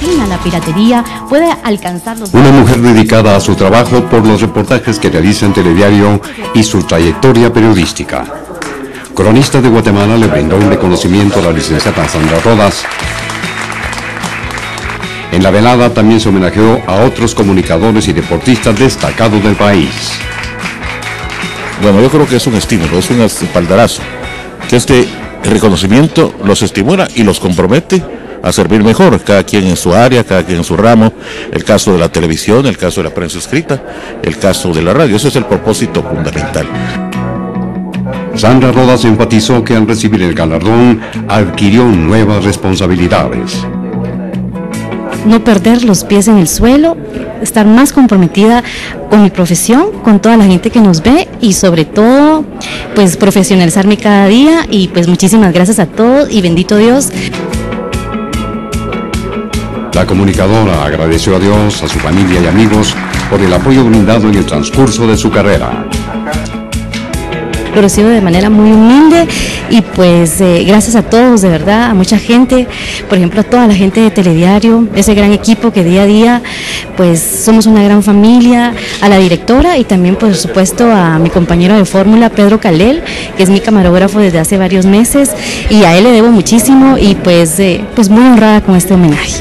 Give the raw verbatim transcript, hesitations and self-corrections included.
fin a la piratería, puede alcanzar los... Una mujer dedicada a su trabajo por los reportajes que realiza en Telediario y su trayectoria periodística. Cronista de Guatemala le brindó un reconocimiento a la licenciada Sandra Rodas. En la velada también se homenajeó a otros comunicadores y deportistas destacados del país. Bueno, yo creo que es un estímulo, es un espaldarazo, que este reconocimiento los estimula y los compromete a servir mejor, cada quien en su área, cada quien en su ramo, el caso de la televisión, el caso de la prensa escrita, el caso de la radio, ese es el propósito fundamental. Sandra Rodas enfatizó que al recibir el galardón adquirió nuevas responsabilidades. No perder los pies en el suelo, estar más comprometida con mi profesión, con toda la gente que nos ve y sobre todo, pues profesionalizarme cada día y pues muchísimas gracias a todos y bendito Dios. La comunicadora agradeció a Dios, a su familia y amigos por el apoyo brindado en el transcurso de su carrera. Lo recibo de manera muy humilde y pues eh, gracias a todos, de verdad, a mucha gente, por ejemplo a toda la gente de Telediario, ese gran equipo que día a día pues somos una gran familia, a la directora y también por supuesto a mi compañero de fórmula Pedro Calel, que es mi camarógrafo desde hace varios meses y a él le debo muchísimo y pues, eh, pues muy honrada con este homenaje.